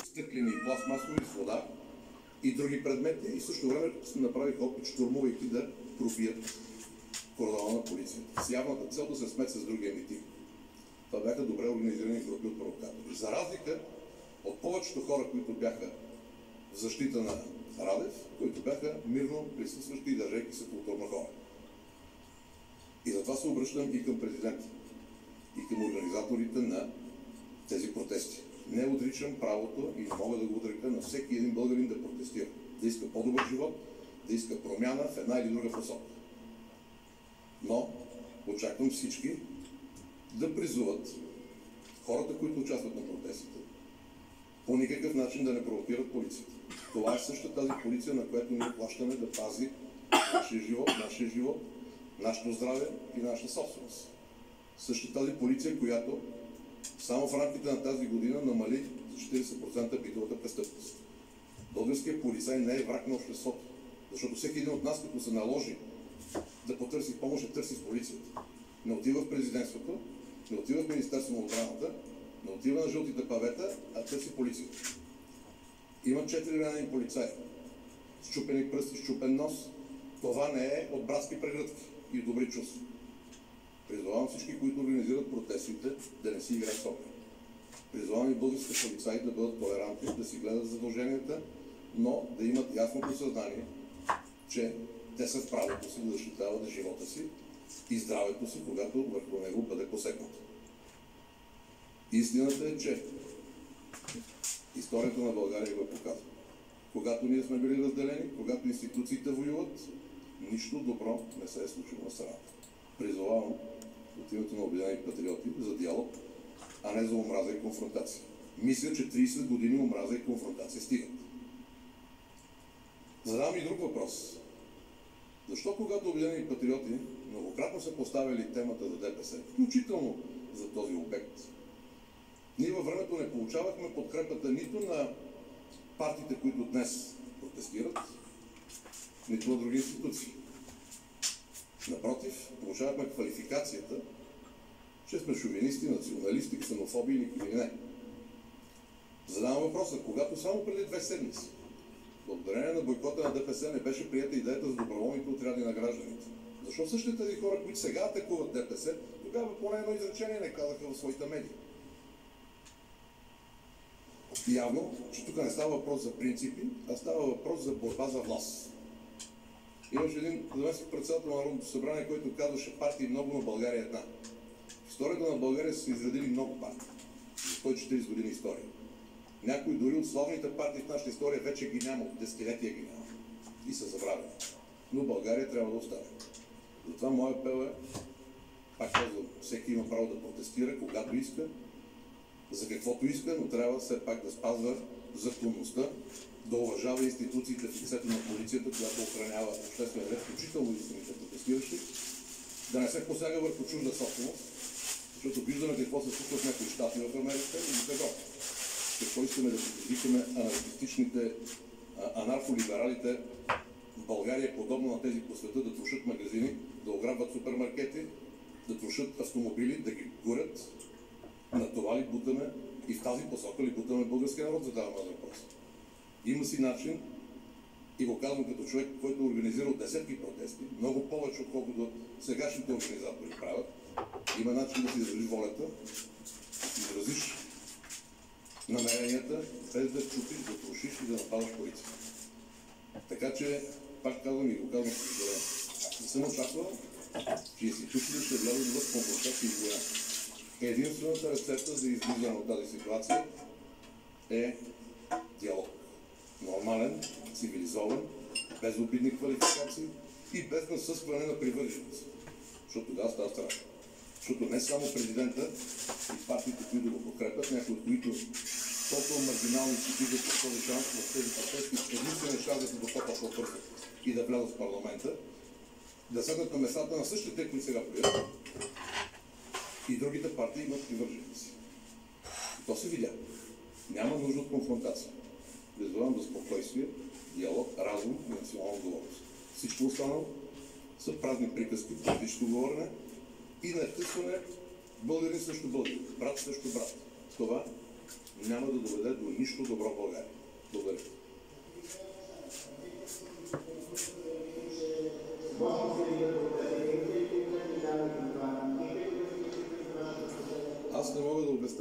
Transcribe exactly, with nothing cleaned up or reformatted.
стъклени и пластмасови с вода и други предмети и също време направиха опит, щурмувайки да пробият кордона на полицията. С явната цел да се смет с другия митинг. Това бяха добре организирани групи от провокатори. За разлика от повечето хора, които бяха в защита на Радев, които бяха мирно присъстващи и държайки се културно хора. И затова се обръщам и към президента, и към организаторите на тези протести. Не отричам правото и не мога да го отрека на всеки един българин да протестира, да иска по-добър живот, да иска промяна в една или друга посока. Но очаквам всички да призуват хората, които участват на протестите, по никакъв начин да не провокират полицията. Това е същата тази полиция, на която ние плащаме да пази нашия живот, нашия живот, нашето здраве и нашата собственост. Същата тази полиция, която само в рамките на тази година намали за четиридесет процента битовата престъпност. Българският полицай не е враг на обществото, защото всеки един от нас, като се наложи да потърси помощ, ще търси с полицията. Не отива в президентството, не отива в Министерството на отбраната, не отива на жълтите павета, а търси полицията. Има четири ранени полицаи, счупени пръсти, счупен нос. Това не е от братски прегръдки и добри чувства. Призовавам всички, които организират протестите, да не си играят с огъня. Призовавам и българските полицаи да бъдат толерантни, да си гледат задълженията, но да имат ясното съзнание, че те са в правото си да защитават живота си и здравето си, когато върху него бъде посегнато. Истината е, че историята на България го показва. Когато ние сме били разделени, когато институциите воюват, нищо добро не се е случило на страната. Призовавам от името на Обединени патриоти за диалог, а не за омраза и конфронтация. Мисля, че тридесет години омраза и конфронтация стигат. Задавам и друг въпрос. Защо когато Обединени патриоти многократно са поставили темата за ДПС, включително за този обект, ние във времето не получавахме подкрепата нито на партиите, които днес протестират, нито на други институции. Напротив, получавахме квалификацията, че сме шовинисти, националисти, ксенофоби или или не. Задавам въпроса, когато само преди две седмици, благодарение на бойкота на ДПС, не беше приета идеята за доброволните отряди на гражданите. Защо същите тези хора, които сега атакуват ДПС, тогава поне едно изречение не казаха в своите медии? Явно, че тук не става въпрос за принципи, а става въпрос за борба за власт. Имаше един заместник-председател на Народното събрание, който казваше партии много, но България е една. В историята на България са се изредили много партии. За сто и четиридесет години история. Някои дори от славните партии в нашата история вече ги няма, от десетилетия ги няма. И са забравени. Но България трябва да остане. Затова моя апел е, пак казвам, всеки има право да протестира, когато иска, за каквото иска, но трябва все пак да спазва законността, да уважава институциите в лицето на полицията, която охранява обществен ред, включително и за самите протестиращи, да не се посяга върху чужда собственост, защото виждаме какво се случва в някои щати в Америка и в Европа. Какво искаме да предизвикаме анархистичните, анархолибералите в България, подобно на тези по света, да трошат магазини, да ограбват супермаркети, да трошат автомобили, да ги горят. На това ли бутаме и в тази посока ли бутаме българския народ, задавам аз въпрос. Има си начин, и го казвам като човек, който е организирал десетки протести, много повече, отколкото сегашните организатори правят. Има начин да си изразиш волята, да изразиш намеренията, без да чупиш, да трошиш и да нападаш полиция. Така че, пак казвам и го казвам с съжаление. Не съм очаквал, че институциите ще влязат в конфронтация и война. Единствената рецепта за излизане от тази ситуация е диалог. Нормален, цивилизован, без обидни квалификации и без насъскване на привърженици. Защото тогава става страшно. Защото не само президента и партиите, които го подкрепят, някои от които толкова маргинални си видят от този шанс в тези протести, единствено шанс да докопат по-бързо и да влязат в парламента, да седнат на местата на същите, които сега прият. И другите партии имат привърженици. И то се видя. Няма нужда от конфронтация. Призовавам до спокойствие, диалог, разум и национална отговорност. Всичко останало са празни приказки, политическо говорене и натискане българин срещу българин, брат срещу брат. Това няма да доведе до нищо добро в България. Благодаря. Аз не мога да обясня